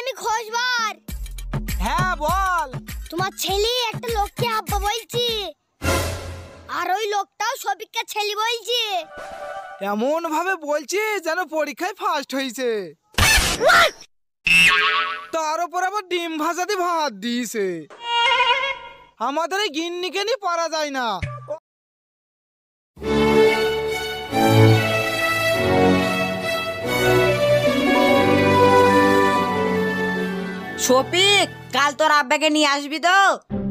আমি খোঁজবার। হ্যাঁ বল। তোমার ছেলে একটা লোককে আব্বা বলছি, আর ওই লোকটাও শফিককে ছেলে বলছে। এমন ভাবে বলছি যেন পরীক্ষায় ফার্স্ট হয়েছে, তার উপর আবার ডিম ভাজা দিয়ে ভাত দিয়েছে। আমাদের এই গিন্নিকে নিয়ে পারা যায় না। শফিক, কাল তোর আব্বাকে নিয়ে আসবি তো?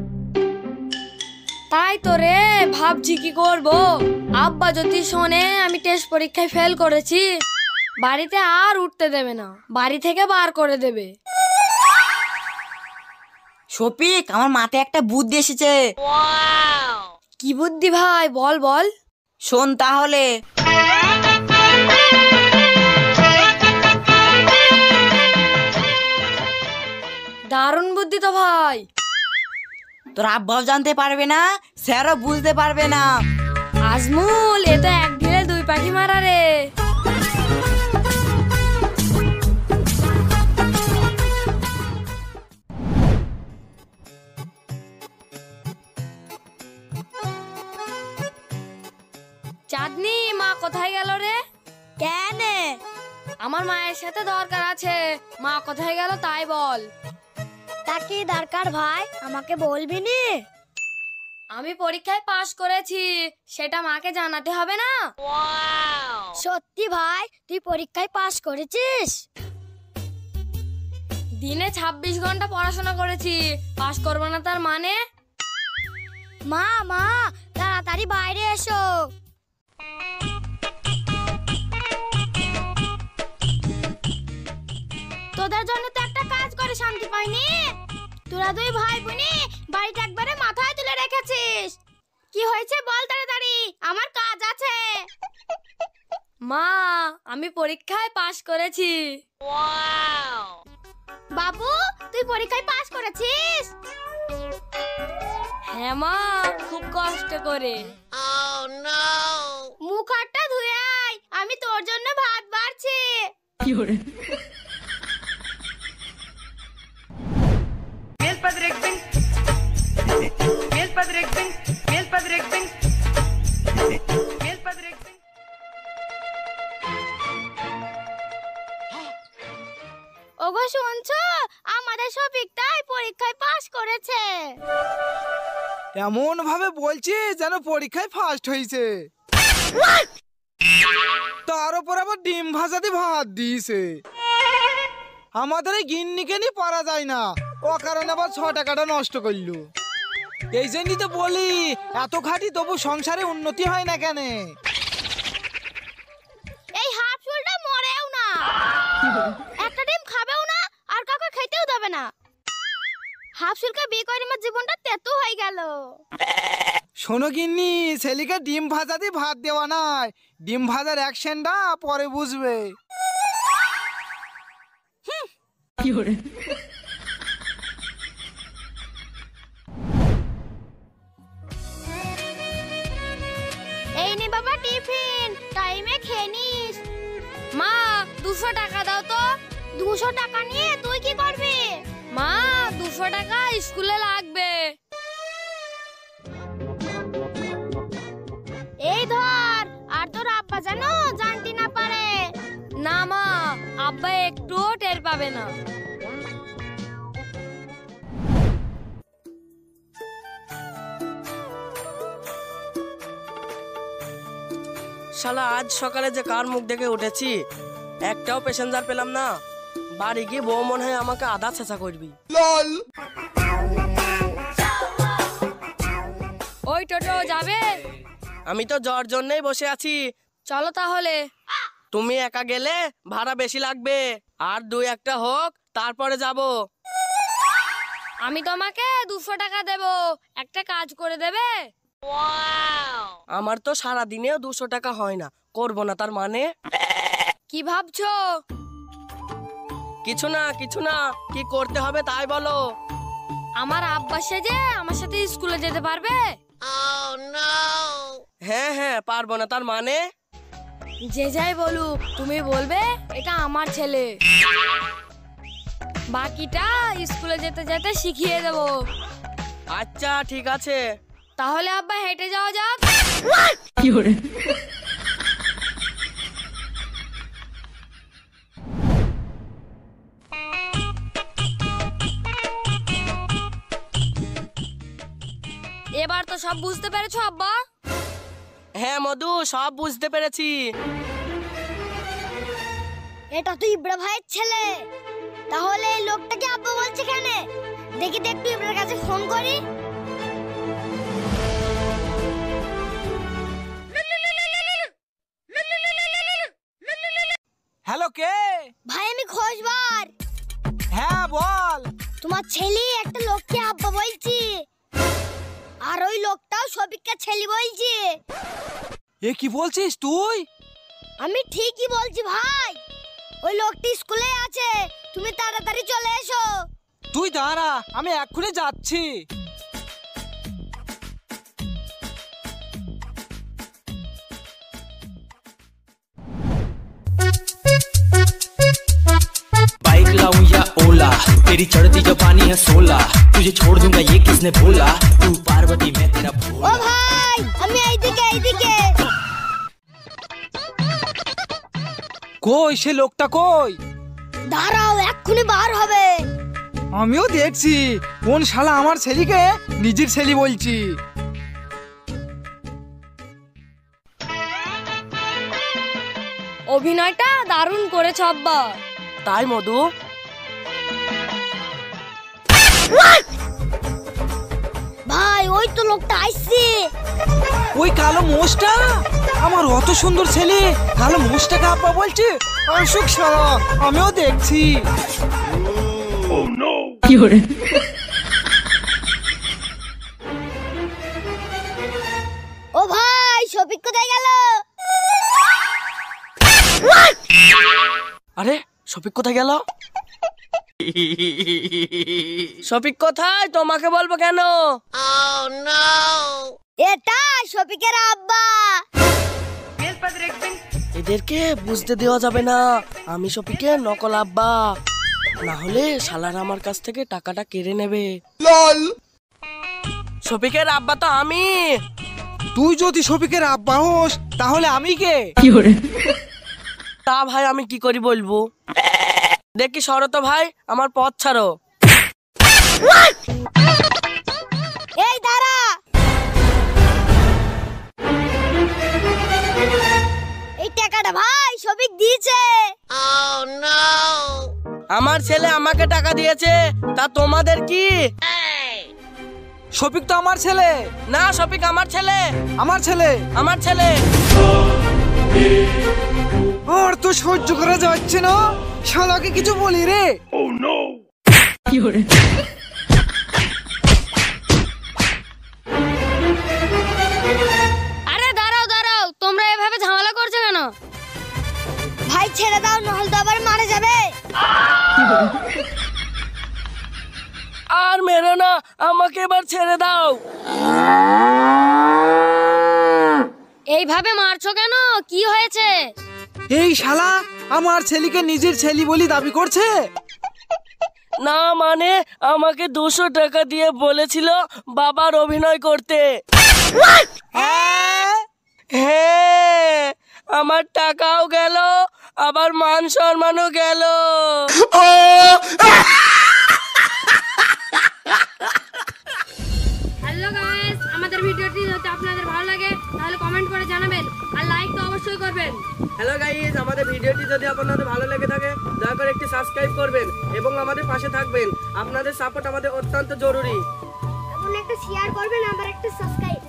তাই তো রে, ভাবছি কি করব। আব্বা যদি শোনে আমি টেস্ট পরীক্ষায় ফেল করেছি, বাড়িতে আর উঠতে দেবে না, বাড়ি থেকে বার করে দেবে। শফিক, আমার মাথায় একটা বুদ্ধি এসেছে। কি বুদ্ধি ভাই, বল বল। শোন তাহলে। দারুণ বুদ্ধি তো ভাই। তোর আব্বাও জানতে পারবে না, স্যারও বুঝতে পারবে না। আজমুল, এ তো এক ঢিলে দুই পাখি মারা রে। চাঁদনি, মা কোথায় গেল রে? কেন? আমার মায়ের সাথে দরকার আছে, মা কোথায় গেল তাই বল। তা কি দরকার ভাই, আমাকে বলবি নি? আমি পরীক্ষায় পাশ করেছি, সেটা মাকে জানাতে হবে না? সত্যি ভাই, তুই পরীক্ষায় পাশ করেছিস? দিনে 26 ঘন্টা পড়াশোনা করেছি, পাশ করবো না তার মানে? মা মা, তাড়াতাড়ি বাইরে এসো। তোদের জন্য তো একটা কাজ করে শান্তি পাইনি। তোরা দুই ভাই বোনি বাড়িটা একবারে মাথায় তুলে রেখেছিস। কি হয়েছে বল তাড়াতাড়ি, আমার কাজ আছে। মা, আমি পরীক্ষায় পাশ করেছি। বাবু, তুই পরীক্ষায় পাশ করেছিস? হ্যাঁ মা, খুব কষ্ট করে। মুখ হাতটা ধুয়ে আয়, আমি তোর জন্য ভাত বাড়ছি। ওগো শুনছো, আমাদের শফিকটাই পরীক্ষায় পাশ করেছে। এমন ভাবে বলছি যেন পরীক্ষায় ফার্স্ট হয়েছে, তার উপর আবার ডিম ভাজা দিয়ে ভাত দিয়েছে। আমাদের এই গিন্নিকে নিয়ে পারা যায় না, ও কারণে আবার 6 টাকাটা নষ্ট করলো। এই জন্যই তো বলি, এত খাটি তবু সংসারে উন্নতি হয় না কেন? এই হাফ চুলটা মরেও না, একটা ডিম খাবেও না, আর কাউকে খেতেও দেবে না। হাফ চুলকে বিয়ে করে আমার জীবনটা তেতো হয়ে গেল। শোনো গিন্নি, ছেলেকে ডিম ভাজা দিয়ে ভাত দেওয়া নাই, ডিম ভাজার অ্যাকশনটা পরে বুঝবে। এই নে বাবা টিফিন, টাইমে খেয়ে নিস। মা, 200 টাকা দাও তো। 200 টাকা নিয়ে তুই কি করবি? মা, 200 টাকা স্কুলে লাগবে। এই ধর, আর তোর আব্বা জানো জানতে না পারে। না মা, আব্বা একটুও টের পাবে না। শালা, আজ সকালে যে কার মুখ দেখে উঠেছি, একটাও প্যাসেঞ্জার পেলাম না। বাড়ি গিয়ে বউ মনে হয় আমাকে আধা ছেঁচা করবি। ওই টোটো যাবে? আমি তো জ্বর জন্যই বসে আছি। চলো তাহলে। তুমি একা গেলে ভাড়া বেশি লাগবে, আর 2-1টা হোক তারপরে যাব। আমি তোমাকে 200 টাকা দেব, একটা কাজ করে দেবে? আমার তো সারা দিনেও 200 টাকা হয় না, করবো না তার মানে? কি ভাবছো? কিছু না কিছু না, কি করতে হবে তাই বলো। আমার আব্বা সেজে আমার সাথে স্কুলে যেতে পারবে? হ্যাঁ হ্যাঁ, পারবো না তার মানে? যে যাই বলুক, তুমি বলবে এটা আমার ছেলে। বাকিটা স্কুলে যেতে যেতে শিখিয়ে দেবো। আচ্ছা ঠিক আছে। তাহলে আব্বা হেঁটে যাওয়া যাক। এবার তো সব বুঝতে পেরেছো আব্বা? হ্যাঁ মধু, সব বুঝতে পেরেছি। এটা তো ইব্রা ভাইয়ের ছেলে, তাহলে এই লোকটাকে আব্বা বলছে কেন? দেখি তো একটু ইব্রার কাছে ফোন করি। হ্যালো, কে? ভাই আমি খোঁজবার। হ্যাঁ বল। তোমার ছেলে একটা লোককে আব্বা বলছি, আর ওই লোকটাও সবিককে ছেলে বলছি। এ কি বলছিস তুই? আমি ঠিকই বলছি ভাই, ওই লোকটি স্কুলে আছে, তুমি তাড়াতাড়ি চলে এসো। তুই দাঁড়া, আমি এক্ষুনি যাচ্ছি। बाइक लाऊं या ओला, तेरी चढ़ती जवानी है 16, तुझे छोड़ दूंगा ये किसने बोला, तू पार्वती मैं तेरा ও भोला। ভাই আমি এইদিকে। কই সে লোকটা কই? দাঁড়াও, এক্ষুনি বার হবে। আমিও দেখছি কোন শালা আমার ছেলেকে নিজের ছেলে বলছি। অভিনয়টা দারুণ করেছো আব্বা। তাই মধু? ভাই ওই তো লোকটা আসছে। ওই কালো মোষটা আমার অত সুন্দর ছেলে কালো মোষটাকে আব্বা বলছে। আসুক শালা, আমিও দেখছি। ও ভাই শফিক কোথায় গেল? আরে শফিক কোথায় গেল? শফিক কোথায় তোমাকে বলবো কেন? এটা শফিকের আব্বা। এদেরকে বুঝতে দেওয়া যাবে না আমি শফিকের নকল আব্বা, না হলে শালারা আমার কাছ থেকে টাকাটা কেড়ে নেবে। শফিকের আব্বা তো আমি। তুই যদি শফিকের আব্বা হোস তাহলে আমি কে? তা ভাই আমি কি করি বলবো? দেখি সরো তো ভাই, আমার পথ ছাড়ো। এই দাঁড়া, এই টাকাটা ভাই শফিক দিয়েছে। আমার ছেলে আমাকে টাকা দিয়েছে, তা তোমাদের কি? শফিক তো আমার ছেলে। না শফিক আমার ছেলে। আমার ছেলে। আমার ছেলে। আর তো সহ্য করা যাচ্ছে না, শালাকে কিছু বলি রে। আরে দাঁড়াও, তোমরা এভাবে ঝামেলা করছো কেন? ভাই ছেড়ে দাও, নাহলে তো আবার মারা যাবে। আর মেরো না, আমাকে এবার ছেড়ে দাও। এইভাবে মারছো কেন? কি হয়েছে? এই শালা আমার ছেলেকে নিজের ছেলে বলি দাবি করছে। না মানে আমাকে 200 টাকা দিয়ে বলেছিল বাবার অভিনয় করতে। হ্যাঁ? হ্যাঁ, আমার টাকাও গেল, আবার মান সম্মানও গেল। হ্যালো গাইস, আমাদের ভিডিওটি যদি আপনাদের ভালো লাগে তাহলে কমেন্ট করে জানাবেন, আর লাইক তো অবশ্যই করবেন। হ্যালো গাইস, আমাদের ভিডিওটি যদি আপনাদের ভালো লেগে থাকে দয়া করে একটি সাবস্ক্রাইব করবেন এবং আমাদের পাশে থাকবেন। আপনাদের সাপোর্ট আমাদের অত্যন্ত জরুরি। এখন একটা শেয়ার করবেন, আবার একটা সাবস্ক্রাইব।